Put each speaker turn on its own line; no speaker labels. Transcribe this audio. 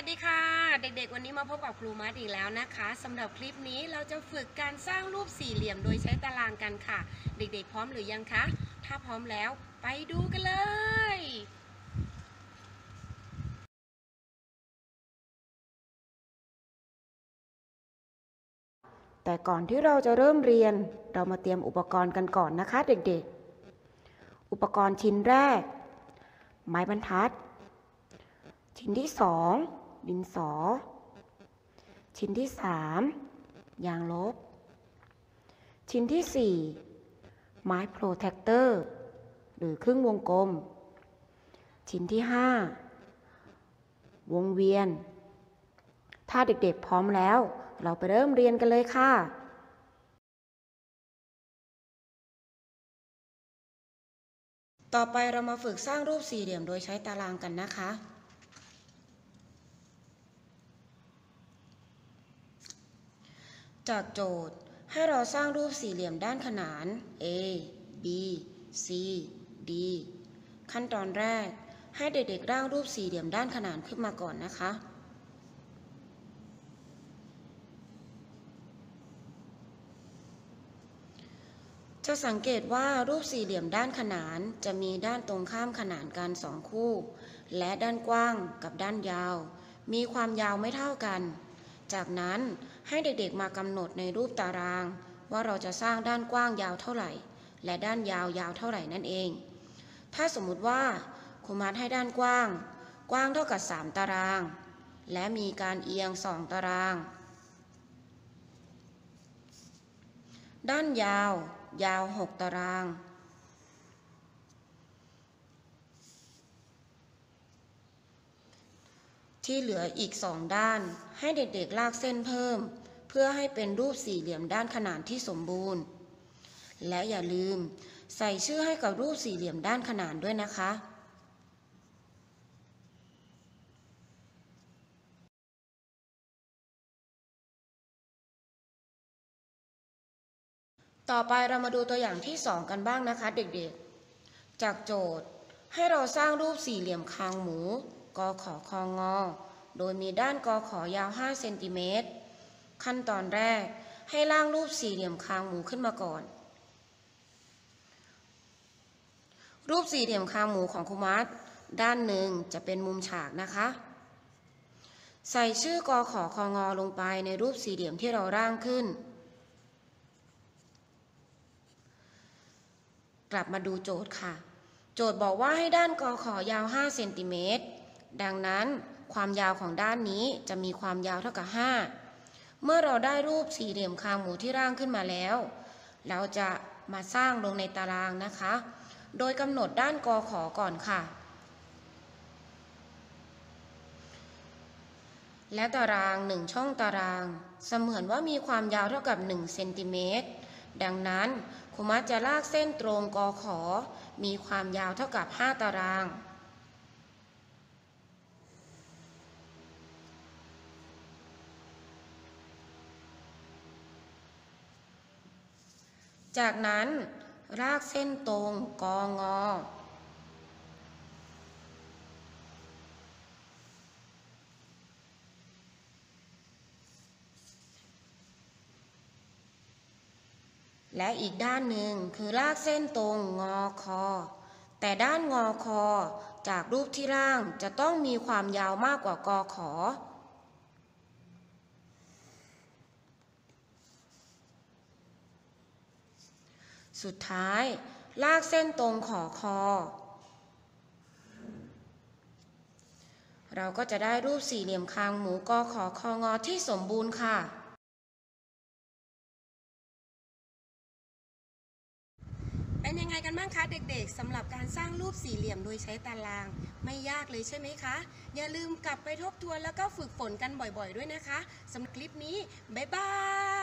วัสดีค่ะเด็กๆวันนี้มาพบกับครูมัดอีกแล้วนะคะสำหรับคลิปนี้เราจะฝึกการสร้างรูปสี่เหลี่ยมโดยใช้ตารางกันค่ะเด็กๆพร้อมหรือยังคะถ้าพร้อมแล้วไปดูกันเลย
แต่ก่อนที่เราจะเริ่มเรียนเรามาเตรียมอุปกรณ์กันก่อนนะคะเด็กๆอุปกรณ์ชิ้นแรกไม้บรรทัดชิ้นที่2ดินสอชิ้นที่3ยางลบชิ้นที่4ไม้โปรเทคเตอร์หรือครึ่งวงกลมชิ้นที่5วงเวียนถ้าเด็กๆพร้อมแล้วเราไปเริ่มเรียนกันเลยค่ะต่อไปเรามาฝึกสร้างรูปสี่เหลี่ยมโดยใช้ตารางกันนะคะจากโจทย์ให้เราสร้างรูปสี่เหลี่ยมด้านขนาน A B C D ขั้นตอนแรกให้เด็กๆร่างรูปสี่เหลี่ยมด้านขนานขึ้นมาก่อนนะคะจะสังเกตว่ารูปสี่เหลี่ยมด้านขนานจะมีด้านตรงข้ามขนานกัน2คู่และด้านกว้างกับด้านยาวมีความยาวไม่เท่ากันจากนั้นให้เด็กๆมากำหนดในรูปตารางว่าเราจะสร้างด้านกว้างยาวเท่าไหร่และด้านยาวยาวเท่าไหร่นั่นเองถ้าสมมุติว่าครูมัดให้ด้านกว้างเท่ากับ3ตารางและมีการเอียง2ตารางด้านยาว6ตารางที่เหลืออีก2ด้านให้เด็กๆลากเส้นเพิ่มเพื่อให้เป็นรูปสี่เหลี่ยมด้านขนานที่สมบูรณ์และอย่าลืมใส่ชื่อให้กับรูปสี่เหลี่ยมด้านขนานด้วยนะคะต่อไปเรามาดูตัวอย่างที่2กันบ้างนะคะเด็กๆจากโจทย์ให้เราสร้างรูปสี่เหลี่ยมคางหมูกขคงโดยมีด้านกขยาว5เซนติเมตรขั้นตอนแรกให้ร่างรูปสี่เหลี่ยมคางหมูขึ้นมาก่อนรูปสี่เหลี่ยมคางหมูของครูมัดด้านหนึ่งจะเป็นมุมฉากนะคะใส่ชื่อกขคงลงไปในรูปสี่เหลี่ยมที่เราร่างขึ้นกลับมาดูโจทย์ค่ะโจทย์บอกว่าให้ด้านกขยาว5เซนติเมตรดังนั้นความยาวของด้านนี้จะมีความยาวเท่ากับ5เมื่อเราได้รูปสี่เหลี่ยมคางหมูที่ร่างขึ้นมาแล้วเราจะมาสร้างลงในตารางนะคะโดยกำหนดด้านกขก่อนค่ะและตาราง1ช่องตารางเสมือนว่ามีความยาวเท่ากับ1เซนติเมตรดังนั้นครูมัดจะลากเส้นตรงกขมีความยาวเท่ากับ5ตารางจากนั้นลากเส้นตรงกงและอีกด้านหนึ่งคือลากเส้นตรงงคแต่ด้านงคจากรูปที่ร่างจะต้องมีความยาวมากกว่ากขสุดท้ายลากเส้นตรงขอคอเราก็จะได้รูปสี่เหลี่ยมคางหมูกขคงที่สมบูรณ์ค่ะ
เป็นยังไงกันบ้างคะเด็กๆสำหรับการสร้างรูปสี่เหลี่ยมโดยใช้ตารางไม่ยากเลยใช่ไหมคะอย่าลืมกลับไปทบทวนแล้วก็ฝึกฝนกันบ่อยๆด้วยนะคะสำหรับคลิปนี้บ๊ายบาย